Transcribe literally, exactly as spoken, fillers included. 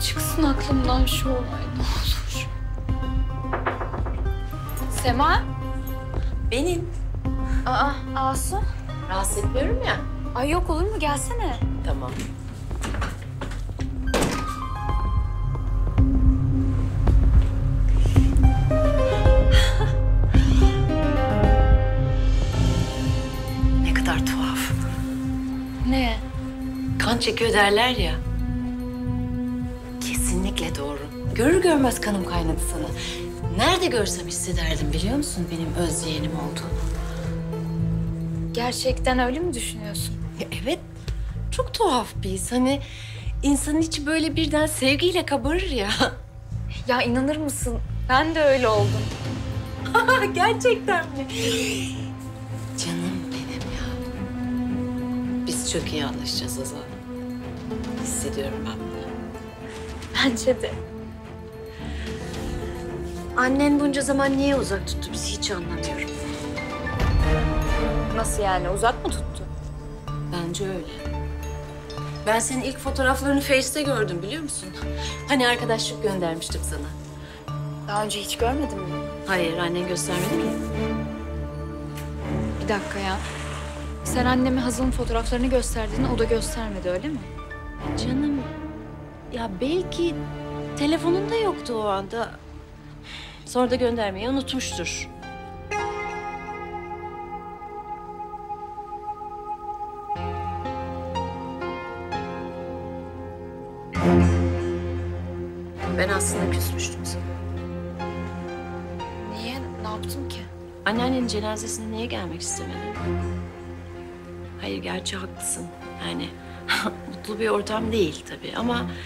Çıksın aklımdan şu olay ne olur. Sema? Benim. Aa, Asu? Rahatsız etmiyorum ya. Ay yok olur mu? Gelsene. Tamam. Ne kadar tuhaf. Ne? Kan çekiyor derler ya. Kesinlikle doğru. Görür görmez kanım kaynadı sana. Nerede görsem hissederdim biliyor musun benim öz yeğenim olduğunu. Gerçekten öyle mi düşünüyorsun? Ya evet, çok tuhaf bir his. Hani insanın içi böyle birden sevgiyle kabarır ya. Ya inanır mısın? Ben de öyle oldum. Gerçekten mi? Canım benim ya. Biz çok iyi anlaşacağız Azal. Hissediyorum ben bunu. Bence de. Annen bunca zaman niye uzak tuttu bizi hiç anlamıyorum. Nasıl yani? Uzak mı tuttu? Bence öyle. Ben senin ilk fotoğraflarını Face'te gördüm biliyor musun? Hani arkadaşlık göndermiştim sana. Daha önce hiç görmedin mi? Hayır, annen göstermedi mi? Bir dakika ya. Sen anneme Hazal'ın fotoğraflarını gösterdiğinde o da göstermedi öyle mi? Canım, ya belki telefonunda yoktu o anda. Sonra da göndermeyi unutmuştur. Ben aslında küsmüştüm sana. Niye? Ne yaptım ki? Anneannenin cenazesine niye gelmek istemedin? Hayır, gerçi haklısın. Yani mutlu bir ortam değil tabii ama